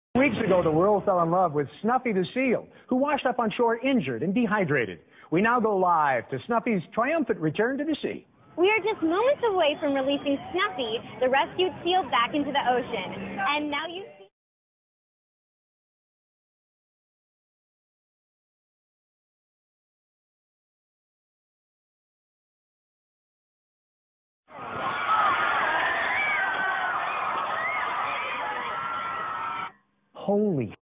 Weeks ago, the world fell in love with Snuffy the seal, who washed up on shore injured and dehydrated. We now go live to Snuffy's triumphant return to the sea. We are just moments away from releasing Snuffy, the rescued seal, back into the ocean. And now you see... Holy